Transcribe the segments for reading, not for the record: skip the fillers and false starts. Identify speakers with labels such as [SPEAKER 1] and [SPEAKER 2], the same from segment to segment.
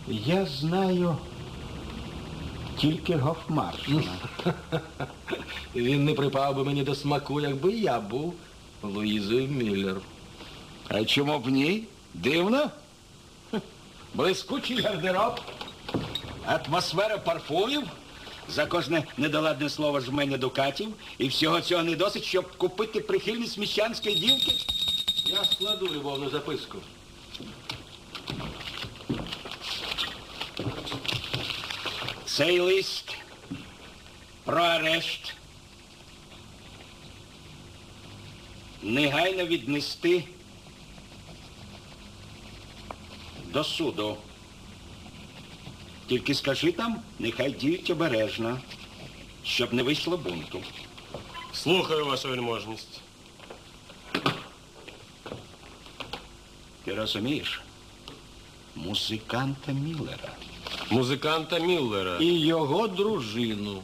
[SPEAKER 1] Я знаю тільки Гофмаршала.
[SPEAKER 2] Він не припав би мені до смаку, якби я був Луїзою Мюллер.
[SPEAKER 1] А чому б ні? Дивно? Блискучий гардероб, атмосфера парфумів, за кожне недоладне слово жменя дукатів, і всього цього не досить, щоб купити прихильність міщанської дівки.
[SPEAKER 2] Я складу любовну записку.
[SPEAKER 1] Цей лист про арешт негайно віднести до суду. Тільки скажи там, нехай діють обережно, щоб не вийшло бунту.
[SPEAKER 3] Слухаю, ваша вельможність.
[SPEAKER 1] Ти розумієш? Музиканта Міллера.
[SPEAKER 3] Музиканта Мюллера.
[SPEAKER 2] І його дружину.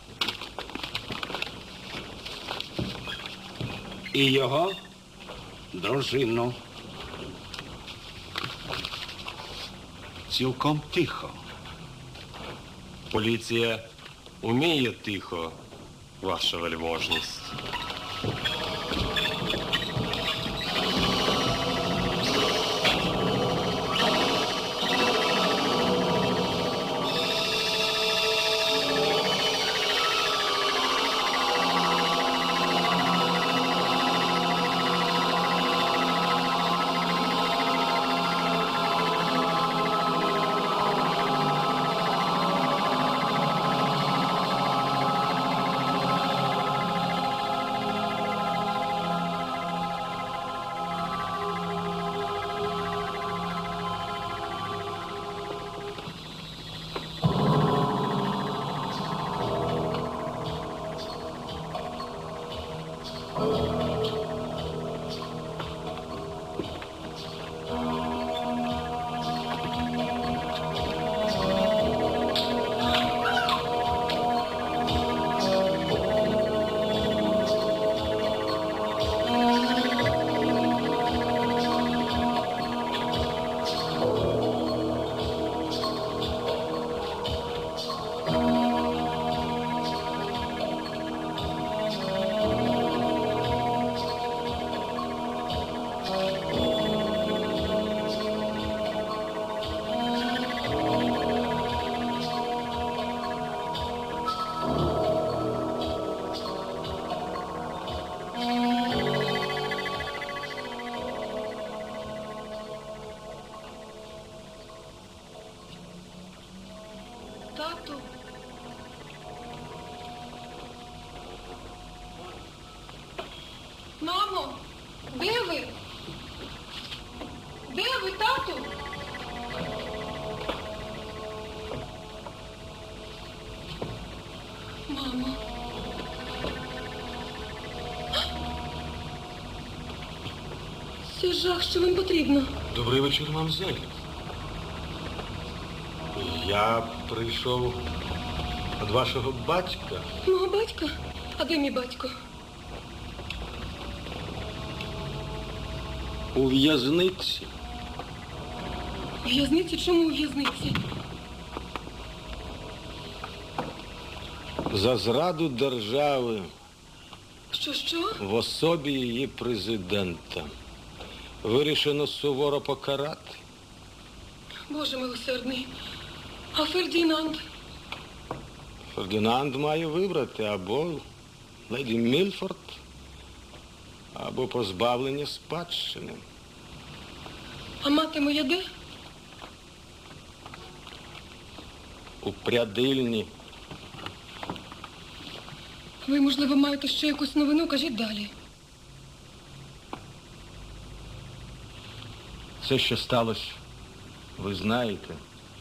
[SPEAKER 1] І його дружину. Цілком тихо.
[SPEAKER 3] Поліція уміє тихо, ваша вельможність.
[SPEAKER 4] Тату. Мамо, де ви? Де ви, тату? Мамо. Це жах, що вам потрібно.
[SPEAKER 2] Добрий вечір, мамзель. Я прийшов від вашого батька.
[SPEAKER 4] Мого батька? А де мій батько?
[SPEAKER 2] У в'язниці.
[SPEAKER 4] У в'язниці? Чому у в'язниці?
[SPEAKER 2] За зраду держави
[SPEAKER 4] Що?
[SPEAKER 2] в особі її президента. Вирішено суворо покарати.
[SPEAKER 4] Боже милосердний. А Фердінанд?
[SPEAKER 2] Фердинанд має вибрати або леді Мільфорд, або позбавлення спадщини.
[SPEAKER 4] А мати моя де?
[SPEAKER 2] У прядильні.
[SPEAKER 4] Ви, можливо, маєте ще якусь новину? Кажіть далі.
[SPEAKER 2] Це, що сталося, ви знаєте.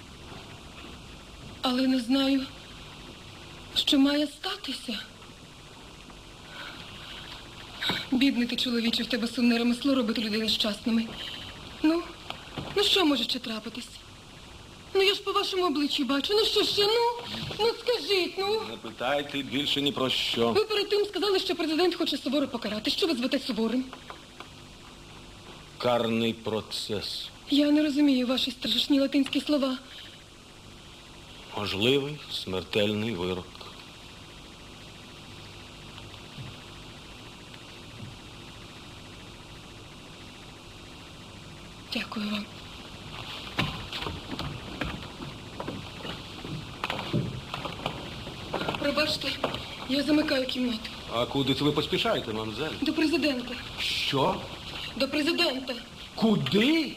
[SPEAKER 4] Але не знаю, що має статися. Бідний ти, чоловіче, в тебе сумне ремесло робити людей нещасними. Ну що може ще трапитись? Ну, я ж по вашому обличчі бачу. Ну, що ще? Ну, скажіть, ну.
[SPEAKER 2] Не питайте більше ні про що.
[SPEAKER 4] Ви перед тим сказали, що президент хоче суворо покарати. Що ви звете суворим?
[SPEAKER 2] Карний процес.
[SPEAKER 4] Я не розумію ваші страшні латинські слова.
[SPEAKER 2] можливий смертельний вирок.
[SPEAKER 4] Дякую вам. Пробачте, я замикаю кімнату.
[SPEAKER 2] А куди це ви поспішаєте, мамзель?
[SPEAKER 4] До президента.
[SPEAKER 2] Що?
[SPEAKER 4] До президента.
[SPEAKER 2] Куди?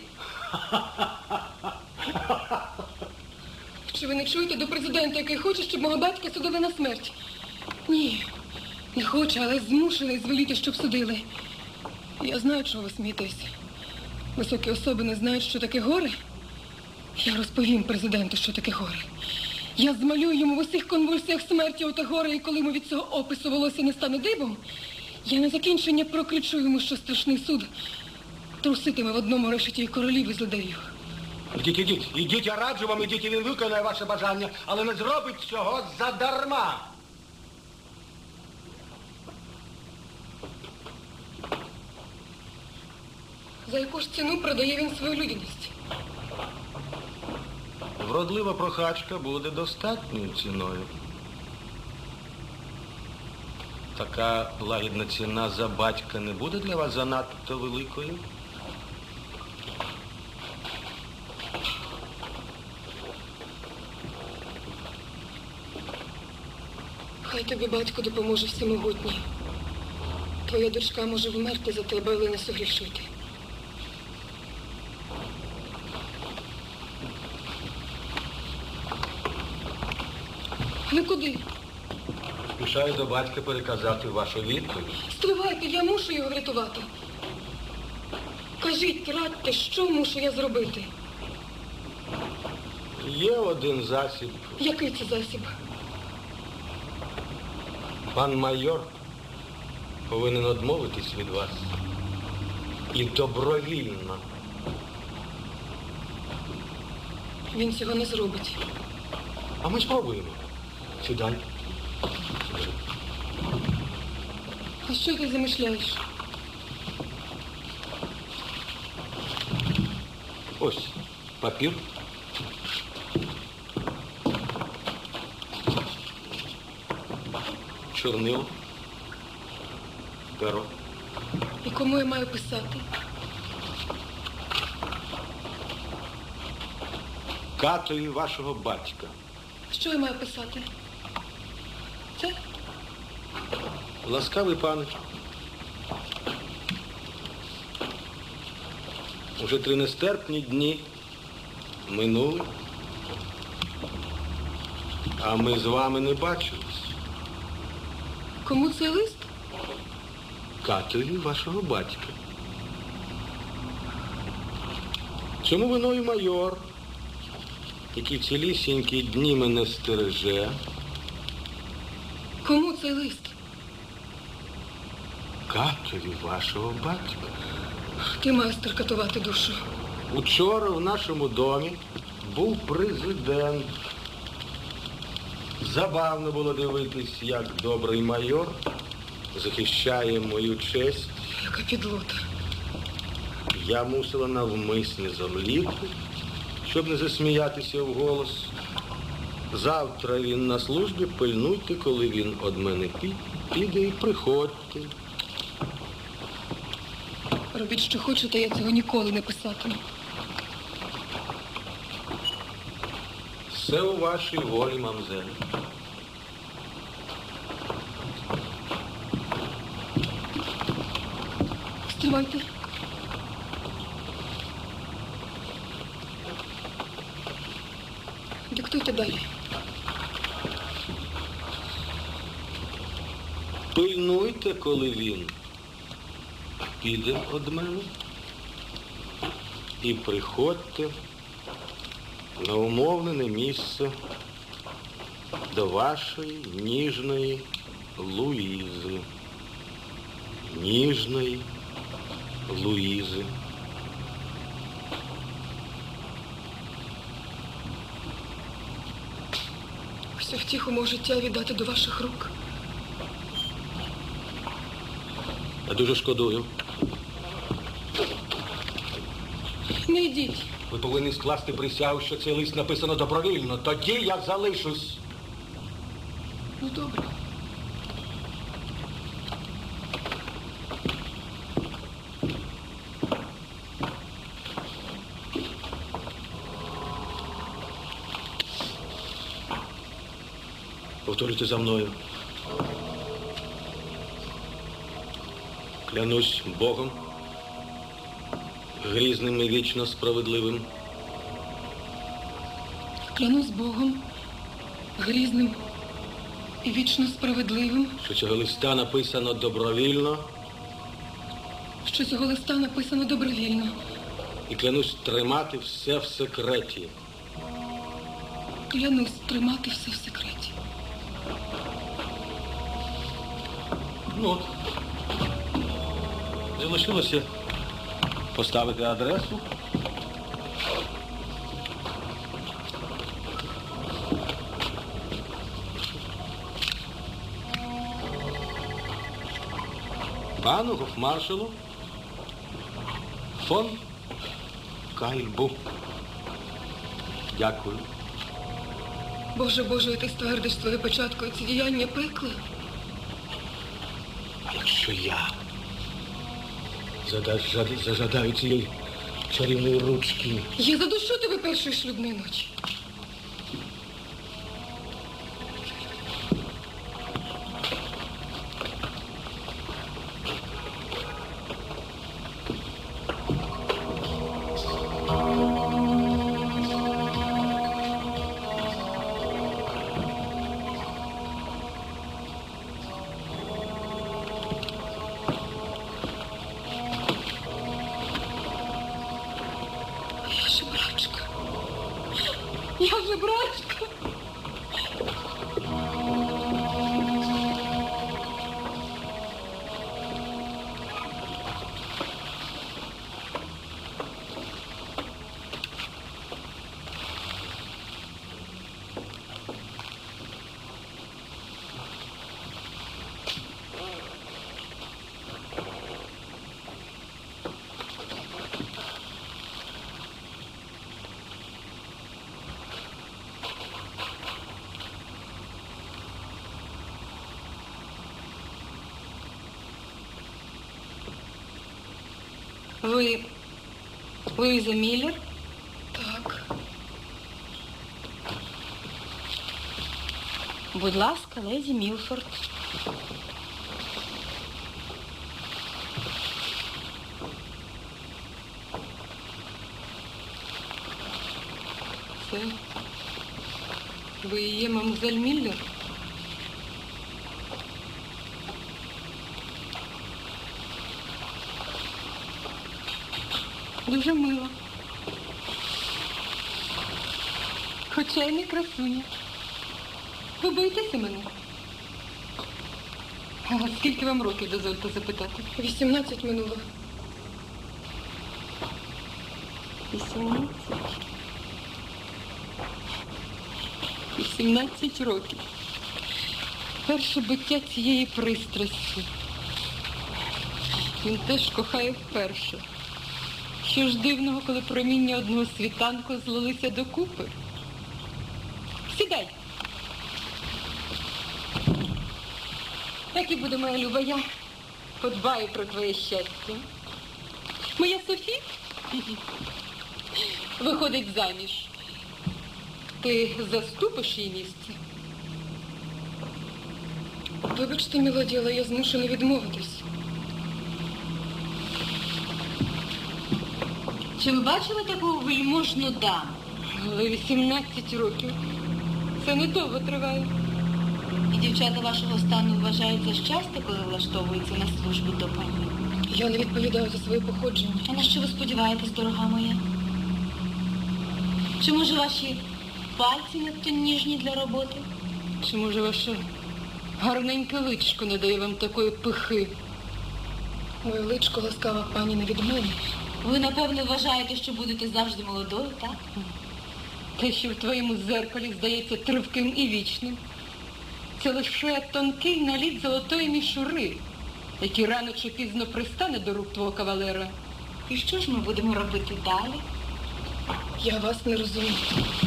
[SPEAKER 4] Чи ви не чуєте до президента, який хоче, щоб мого батька судили на смерть? Ні, не хоче, але змушений звеліти, щоб судили. Я знаю, чого ви смієтесь. Високі особи не знають, що таке горе. Я розповім президенту, що таке горе. Я змалюю йому в усіх конвульсіях смерті оте горе, і коли йому від цього опису волосся не стане дибом, я на закінчення прокричу йому, що страшний суд труситиме в одному решеті королів і злодеїв.
[SPEAKER 2] Ідіть, я раджу вам, ідіть, і він виконає ваше бажання, але не зробить цього задарма.
[SPEAKER 4] За яку ж ціну продає він свою людяність?
[SPEAKER 2] Вродлива прохачка буде достатньою ціною. Така лагідна ціна за батька не буде для вас занадто великою?
[SPEAKER 4] Хай тобі батько допоможе всемогутній. Твоя дочка може вмерти за тебе, але не согрішити. Ви куди?
[SPEAKER 2] Спішаю до батька переказати вашу відповідь.
[SPEAKER 4] Стривайте, я мушу його врятувати. Кажіть, радьте, що мушу я зробити?
[SPEAKER 2] Є один засіб.
[SPEAKER 4] Який це засіб?
[SPEAKER 2] Пан майор повинен відмовитись від вас. І добровільно.
[SPEAKER 4] Він цього не зробить.
[SPEAKER 2] А ми спробуємо. Сідай.
[SPEAKER 4] А що ти замишляєш?
[SPEAKER 2] Ось папір. Чорнило. Перо.
[SPEAKER 4] І кому я маю писати?
[SPEAKER 2] Катові вашого батька.
[SPEAKER 4] Що я маю писати? Це?
[SPEAKER 2] Ласкавий пане. Уже 3 нестерпні дні минули, а ми з вами не бачились.
[SPEAKER 4] Кому цей лист?
[SPEAKER 2] Катові вашого батька. Цьому виною майор, який цілісінькі дні мене стереже.
[SPEAKER 4] Кому цей лист?
[SPEAKER 2] Катові вашого батька.
[SPEAKER 4] Ти майстер катувати душу.
[SPEAKER 2] Учора в нашому домі був президент. Забавно було дивитись, як добрий майор захищає мою честь.
[SPEAKER 4] Яка підлота.
[SPEAKER 2] Я мусила навмисне зомліти, щоб не засміятися вголос. Завтра він на службі, пильнуйте, коли він од мене піде, і приходьте.
[SPEAKER 4] Робіть, що хочете, я цього ніколи не писатиму.
[SPEAKER 2] Все у вашій волі, мамзель.
[SPEAKER 4] Стривайте. Диктуйте далі.
[SPEAKER 2] Пильнуйте, коли він піде од мене, і приходьте на умовлене місце до вашої ніжної Луїзи. Ніжної Луїзи.
[SPEAKER 4] Всю втіху мого життя віддати до ваших рук.
[SPEAKER 2] Я дуже шкодую.
[SPEAKER 4] Не йдіть.
[SPEAKER 2] Ви повинні скласти присягу, що цей лист написано добровільно. Тоді я залишусь.
[SPEAKER 4] Ну, добре.
[SPEAKER 2] Повторюйте за мною. Клянусь Богом, грізним і вічно справедливим,
[SPEAKER 4] Клянусь Богом, грізним і вічно справедливим,
[SPEAKER 2] що цього листа написано добровільно,
[SPEAKER 4] що цього листа написано добровільно.
[SPEAKER 2] і клянусь тримати все в секреті.
[SPEAKER 4] Клянусь тримати все в секреті.
[SPEAKER 2] Ну от. Залишилося поставити адресу. Пану гофмаршалу фон Кайльбу. Дякую.
[SPEAKER 4] Боже, Боже, ти ствердиш свою печаткою ці діяння пекла?
[SPEAKER 2] А якщо я зажадаю цієї чарівної ручки?
[SPEAKER 4] Я задушу тебе першої шлюбної ночі. Я жебрачка.
[SPEAKER 5] Ви Луїза Міллер?
[SPEAKER 4] Так.
[SPEAKER 5] Будь ласка, леді Мілфорд.
[SPEAKER 4] Це ви і є мамзель Міллер? Дуже мило. Хоча й не красуня. Ви боїтеся мене? А скільки вам років, дозвольте запитати? 18 минуло.
[SPEAKER 5] 18.
[SPEAKER 4] 18 років. Перше биття цієї пристрасті. Він теж кохає вперше. Що ж дивного, коли проміння одного світанку злилися докупи? Сідай. Так і буде, моя люба, я подбаю про твоє щастя. Моя Софі виходить заміж. Ти заступиш їй місце? Вибачте, мілоді, але я змушена відмовитись.
[SPEAKER 5] Чи ви бачили таку вельможну даму?
[SPEAKER 4] Але 18 років. Це недовго триває.
[SPEAKER 5] І дівчата вашого стану вважають за щастя, коли влаштовуються на службу до пані.
[SPEAKER 4] Я не відповідаю за своє походження.
[SPEAKER 5] А на що ви сподіваєтесь, дорога моя? Чи може ваші пальці надто ніжні для роботи?
[SPEAKER 4] Чи може ваше гарненьке личко не дає вам такої пихи? Моє личко, ласкава пані, не від мене.
[SPEAKER 5] Ви, напевне, вважаєте, що будете завжди молодою, так?
[SPEAKER 4] Те, що в твоєму дзеркалі здається тривким і вічним. Це лише тонкий наліт золотої мішури, який рано чи пізно пристане до рук твого кавалера.
[SPEAKER 5] І що ж ми будемо робити далі?
[SPEAKER 4] Я вас не розумію.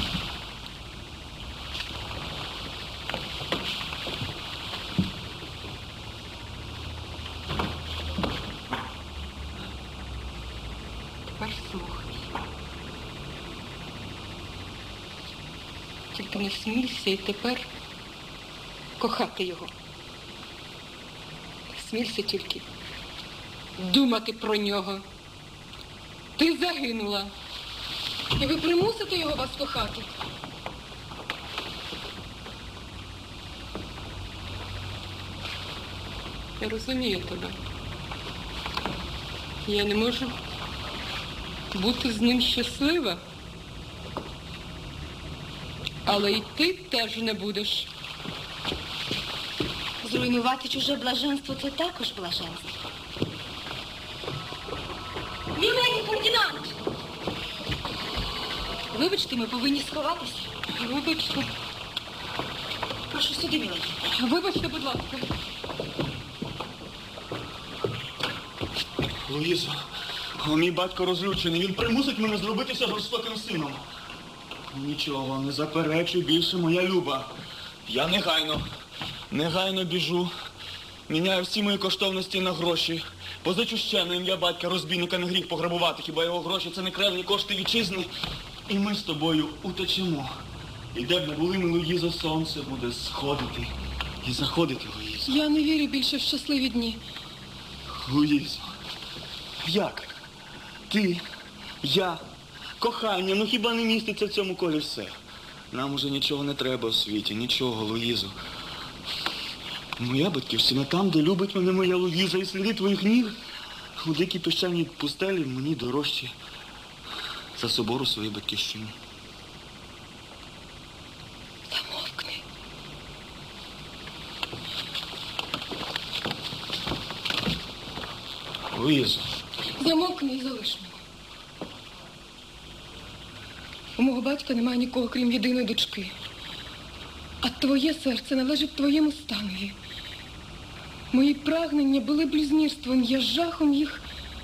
[SPEAKER 6] Тепер слухай. Тільки не смійся і тепер кохати його. Не смійся тільки думати про нього. Ти загинула.
[SPEAKER 4] І ви примусите його вас кохати?
[SPEAKER 6] Я розумію тебе. Я не можу бути з ним щаслива. Але й ти теж не будеш.
[SPEAKER 5] Зруйнувати чуже блаженство – це також блаженство. Міледі Фердінанд! Вибачте, ми повинні сховатися.
[SPEAKER 6] Вибачте.
[SPEAKER 5] Прошу сюди, міледі.
[SPEAKER 6] Вибачте, будь ласка.
[SPEAKER 7] Луїзо, мій батько розлючений. Він примусить мене зробитися жорстоким сином. Нічого, не заперечуй більше, моя люба. Я негайно біжу. Міняю всі мої коштовності на гроші. Позичу ще на ім'я батька розбійника, не гріх пограбувати. Хіба його гроші – це не кревні кошти вітчизни? І ми з тобою утечемо. І де б не були ми, Луїзо, сонце буде сходити і заходити, Луїзо.
[SPEAKER 4] Я не вірю більше в щасливі дні.
[SPEAKER 7] Луїзо, як? Ти, я, кохання, ну хіба не міститься в цьому колі все? Нам уже нічого не треба у світі, нічого, Луїзо. Моя батьківщина там, де любить мене моя Луїза, і сліди твоїх ніг у дикій піщаній пустелі мені дорожчі за собору своєї батьківщини.
[SPEAKER 4] Замовкни.
[SPEAKER 7] Луїзо.
[SPEAKER 4] Замовкни і залиш мене. У мого батька немає нікого, крім єдиної дочки. А твоє серце належить твоєму станові. Мої прагнення були блюзнірством, я жахом їх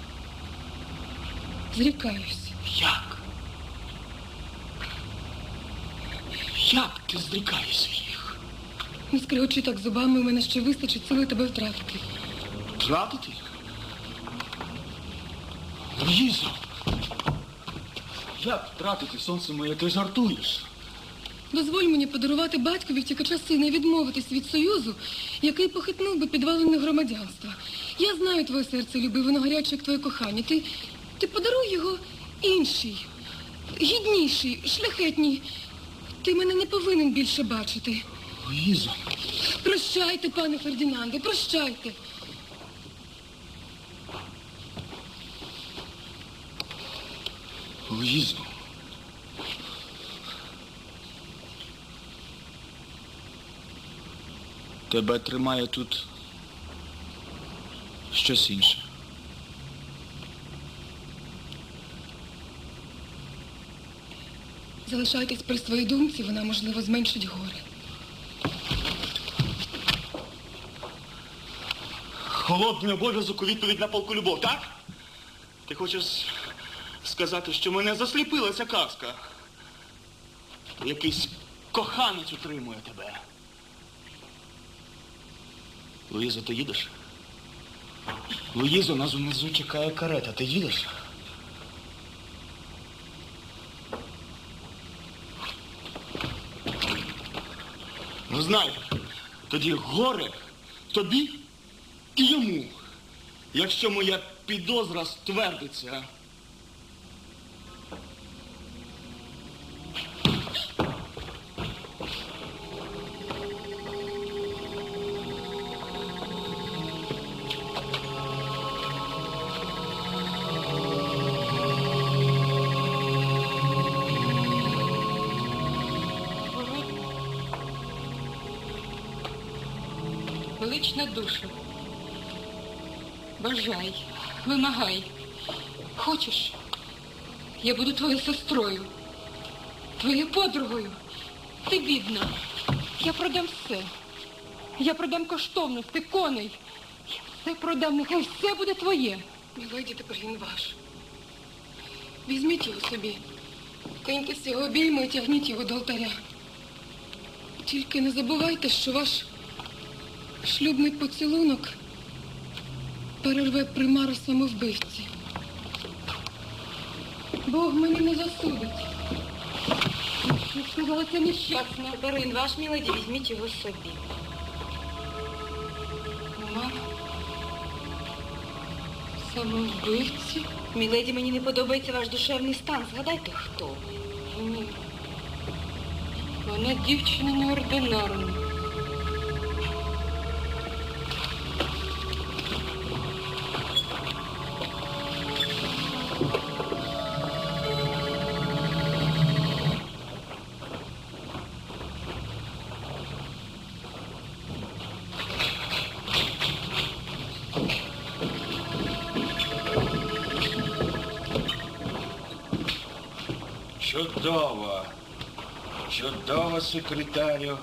[SPEAKER 4] зрікаюсь.
[SPEAKER 7] Як? Як ти зрікаєшся їх?
[SPEAKER 4] Не скригочи так зубами, у мене ще вистачить сили тебе втратити.
[SPEAKER 7] Втратити? Луїзо! Як втратити, сонце моє, ти жартуєш?
[SPEAKER 4] Дозволь мені подарувати батькові втікача сина і відмовитись від союзу, який похитнув би підвалини громадянства. Я знаю твоє серце, люби, воно гаряче, як твоє кохання. Ти подаруй його іншій, гіднішій, шляхетній. Ти мене не повинен більше бачити.
[SPEAKER 7] Луїзо!
[SPEAKER 4] Прощайте, пане Фердінанде, прощайте.
[SPEAKER 7] Луїзо! Тебе тримає тут щось інше.
[SPEAKER 4] Залишайтесь при своїй думці, вона, можливо, зменшить горе.
[SPEAKER 7] Холодний обов'язок у відповідь на палку любов, так? Ти хочеш сказати, що мене засліпила ця казка? Якийсь коханець утримує тебе. Луїзо, ти їдеш? Луїзо, нас унизу чекає карета. Ти їдеш? Ну, знай, тоді горе тобі і йому, якщо моя підозра ствердиться.
[SPEAKER 6] Велична душа. Бажай, вимагай. Хочеш, я буду твоєю сестрою, твоєю подругою. Ти бідна. Я продам все. Я продам коштовності, коней. Я все продам, нехай все буде твоє.
[SPEAKER 4] Міледі, тепер він ваш. Візьміть його собі. Киньте з його обійми і тягніть його до алтаря. Тільки не забувайте, що ваш шлюбний поцілунок перерве примару самовбивці. Бог мені не засудить. Я сказала, це нещасно.
[SPEAKER 5] Катерин, ваш міледі, візьміть його собі.
[SPEAKER 4] Примар самовбивці?
[SPEAKER 5] Міледі, мені не подобається ваш душевний стан. Згадайте, хто ви.
[SPEAKER 4] Ні. Вона дівчина неординарна.
[SPEAKER 1] Чудово. Чудово, секретарю.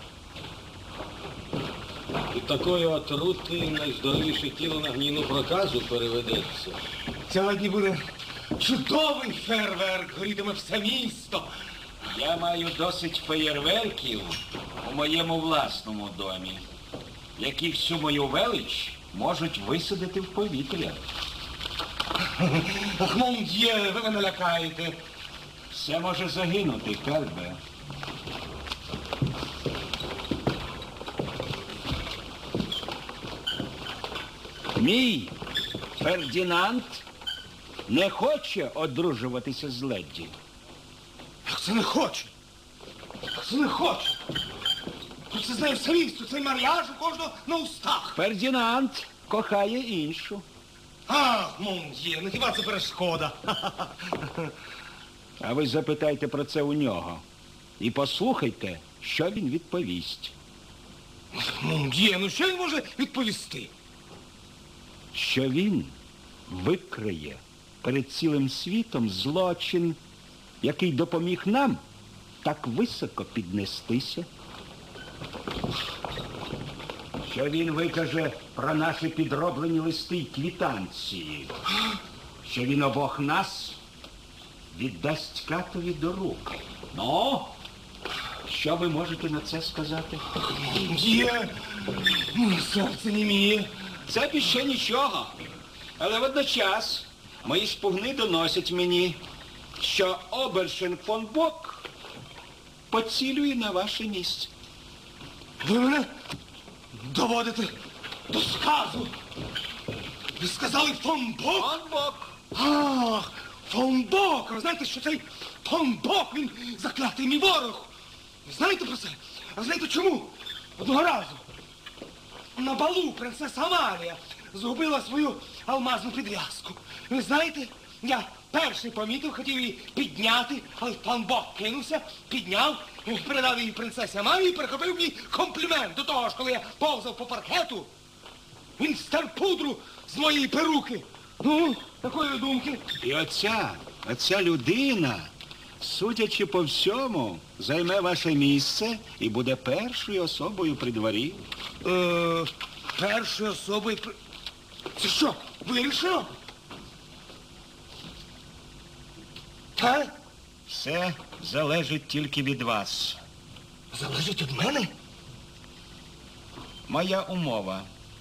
[SPEAKER 2] І такої отрути найздоровіше тіло на гнійну проказу переведеться.
[SPEAKER 7] Сьогодні буде чудовий фейерверк, горітиме все місто.
[SPEAKER 1] Я маю досить феєрверків у моєму власному домі, які всю мою велич можуть висадити в повітря.
[SPEAKER 7] Ах, монд'є, ви мене лякаєте.
[SPEAKER 1] Все може загинути, Кальбе. Мій Фердінанд не хоче одружуватися з леді.
[SPEAKER 7] Як це не хоче? Як це не хоче? Це знає все місто, цей мар'яж у кожного на устах.
[SPEAKER 1] Фердінанд кохає іншу.
[SPEAKER 7] Ах, монд'є, ну хіба це перешкода?
[SPEAKER 1] А ви запитайте про це у нього. І послухайте, що він відповість.
[SPEAKER 7] Монд'є, ну що він може відповісти?
[SPEAKER 1] Що він викриє перед цілим світом злочин, який допоміг нам так високо піднестися. Що він викаже про наші підроблені листи й квитанції. Що він обох нас віддасть Катові до рук. Ну, що ви можете на це сказати?
[SPEAKER 7] Монд'є, моє серце німіє.
[SPEAKER 1] Це б ще нічого. Але водночас мої шпугни доносять мені, що обершин фон Бок поцілює на ваше місце.
[SPEAKER 7] Ви мене доводите до сказу. Ви сказали фон Бок?
[SPEAKER 1] Фон Бок.
[SPEAKER 7] Ах, фон Бок. Ви знаєте, що цей фон Бок, він заклятий мій ворог. Ви знаєте про це? А знаєте чому? Одного разу на балу принцеса Амалія згубила свою алмазну підв'язку. Ви знаєте, я перший помітив, хотів її підняти, але пан Бог кинувся, підняв, передав її принцесі Амалії і перехопив мій комплімент. До того ж, коли я повзав по паркету, він стер пудру з моєї перуки. Ну, такої думки.
[SPEAKER 1] І оця людина, судячи по всьому, займе ваше місце і буде першою особою при дворі.
[SPEAKER 7] Першою особою... Це що, вирішено? Та?
[SPEAKER 1] Все залежить тільки від вас.
[SPEAKER 7] Залежить від мене?
[SPEAKER 1] Моя умова.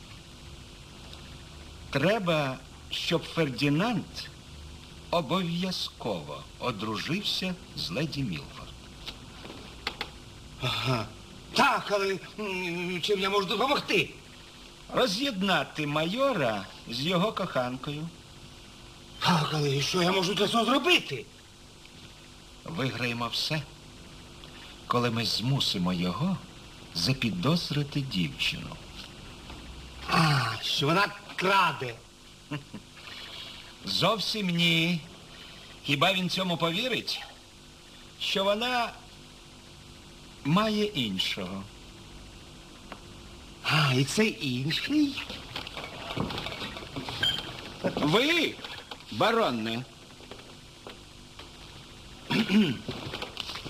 [SPEAKER 1] Треба, щоб Фердінанд обов'язково одружився з леді Мілфорд.
[SPEAKER 7] Ага. Так, але чим я можу допомогти?
[SPEAKER 1] Роз'єднати майора з його коханкою.
[SPEAKER 7] Так, але що я можу для цього зробити?
[SPEAKER 1] Виграємо все, коли ми змусимо його запідозрити дівчину.
[SPEAKER 7] А, що вона краде.
[SPEAKER 1] Зовсім ні. Хіба він цьому повірить? Що вона має іншого.
[SPEAKER 7] А, і це інший?
[SPEAKER 1] Ви, баронне,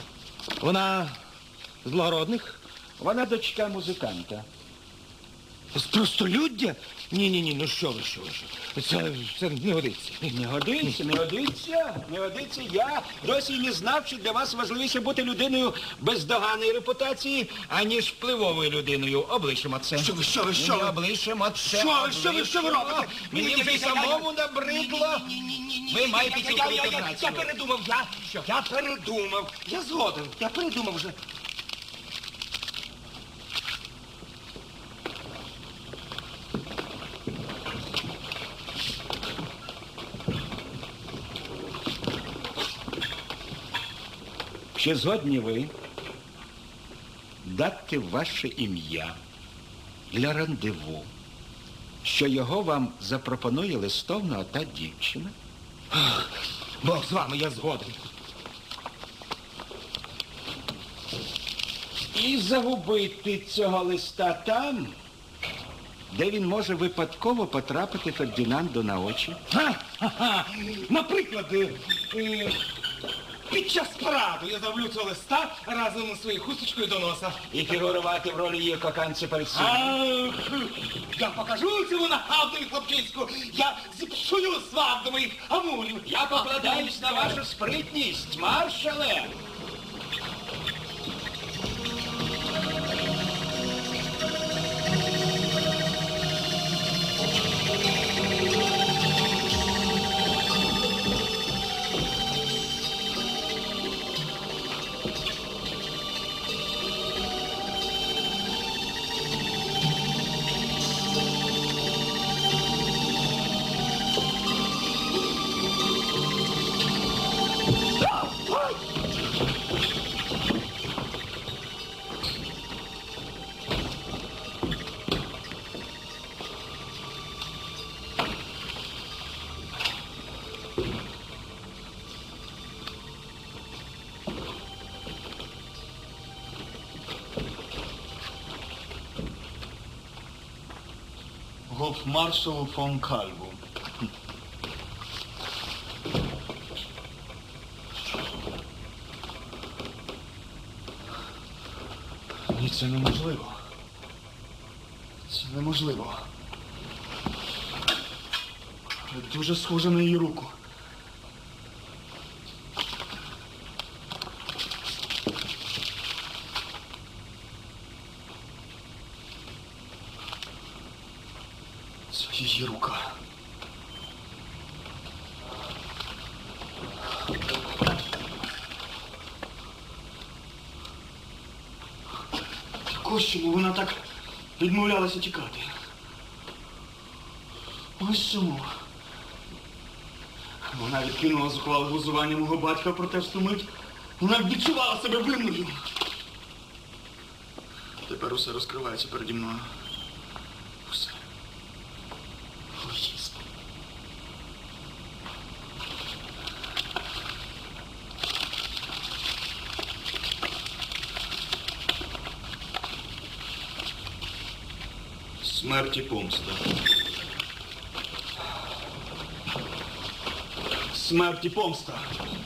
[SPEAKER 7] Вона з благородних?
[SPEAKER 1] вона дочка музиканта.
[SPEAKER 2] З простолюддя? Ні, ну що ви. Це не годиться.
[SPEAKER 1] Не годиться. Я досі не знав, що для вас важливіше бути людиною бездоганної репутації, аніж впливовою людиною. Облишимо це.
[SPEAKER 2] Що ви?
[SPEAKER 1] Ми облишимо це.
[SPEAKER 2] Що ви робите?
[SPEAKER 1] Мені вже й самому набридло. Ви маєте цілковиту рацію.
[SPEAKER 2] Я передумав. Я згоден. Я передумав вже.
[SPEAKER 1] Чи згодні ви дати ваше ім'я для рандеву, що його вам запропонує листовна ота дівчина?
[SPEAKER 2] Бог з вами, я згоден.
[SPEAKER 1] І загубити цього листа там, де він може випадково потрапити Фердінанду на очі?
[SPEAKER 2] Наприклад, під час параду я зроблю цього листа разом із своєю хусточкою до носа.
[SPEAKER 1] І фігурувати в ролі її коханця перед всім.
[SPEAKER 2] Я покажу цьому нахабному хлопчиську. Я зіпсую сват до моїх амулів.
[SPEAKER 1] Я покладаюсь на вашу спритність, маршале.
[SPEAKER 7] Гофмаршалу фон Кальву. Ні, це неможливо. Це неможливо. Дуже схоже на її руку. Це її рука. Ось чому вона так відмовлялася тікати. Ось чому. Вона відкинула зухвале глузування мого батька, проте в ту мить вона відчувала себе винною. Тепер усе розкривається переді мною. Усе. Логізм. Смерть і помста. Смерть і помста.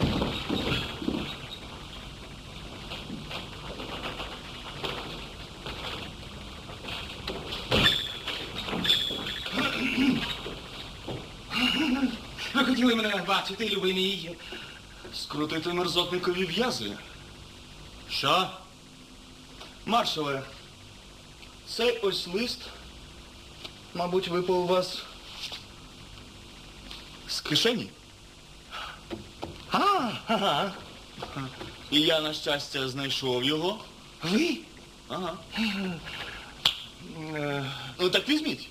[SPEAKER 2] Ви хотіли мене бачити, любий мій.
[SPEAKER 7] Скрутити мерзотникові в'язи.
[SPEAKER 2] Що?
[SPEAKER 7] Маршале, цей ось лист, мабуть, випав у вас з кишені?
[SPEAKER 2] Ага.
[SPEAKER 7] І я, на щастя, знайшов його.
[SPEAKER 2] Ви?
[SPEAKER 7] Ага. Ну так візьміть.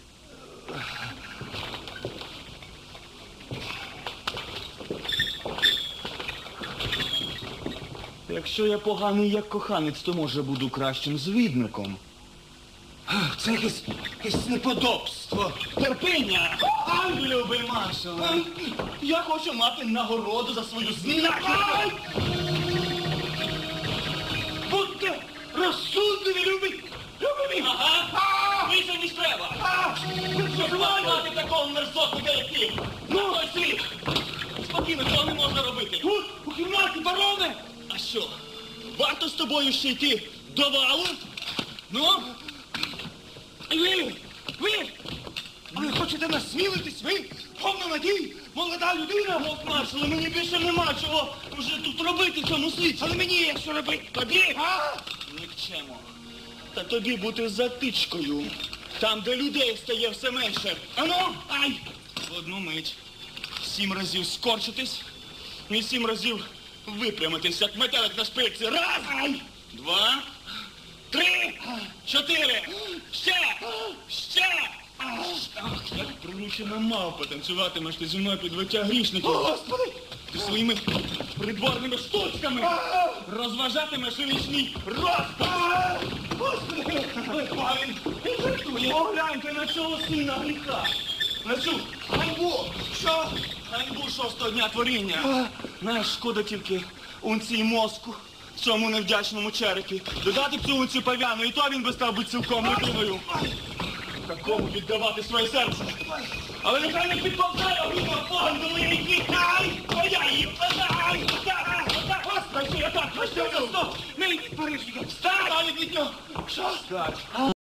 [SPEAKER 7] Якщо я поганий як коханець, то може буду кращим звідником.
[SPEAKER 2] Це якесь неподобство. Терпіння.
[SPEAKER 7] Ай, любий маршале, я хочу мати нагороду за свою знахідку. Будьте розсудливі, любий мій.
[SPEAKER 2] Ага. Більше, ніж треба. Щоб мати такого мерзотника, як ти. Ну, той світ. Спокійно, цього не можна робити.
[SPEAKER 7] Тут, у кімнаті, бароне.
[SPEAKER 2] А що, варто з тобою ще йти до валу? Ну? Ви
[SPEAKER 7] Ви хочете насмілитись? Ви повна надій, молода людина? Маршале, мені більше нема чого вже тут робити в цьому світі. Але мені є що робити. Тобі? Нікчемо. Та тобі бути затичкою. Там, де людей стає все менше. Ану, ай! В одну мить. 7 разів скорчитись і 7 разів випрямитись, як метелик на шпильці. Раз! Ай! 2, 3, 4. Ще! Ах, як приручена мавпа танцюватимеш ти зі мною під виття грішників. Господи! Ти своїми придворними штучками розважатимеш у вічній розпад. Господи! Павін, він жартує. Погляньте на цього сина гріха. На цю ганьбу. Що? Ганьбу 6-го дня творіння. Знаєш, шкода тільки унції мозку в цьому невдячному черепі. Додати б цю унцію пав'яну, і то він би став би цілком людиною. Такому віддавати своє серце. Але нехай не підповзає огідно поган до моєї квітки. Ай! Моя її! Ай! Господи, я так! Що це? Мені Париж! Встань! Від нього! Що? Так.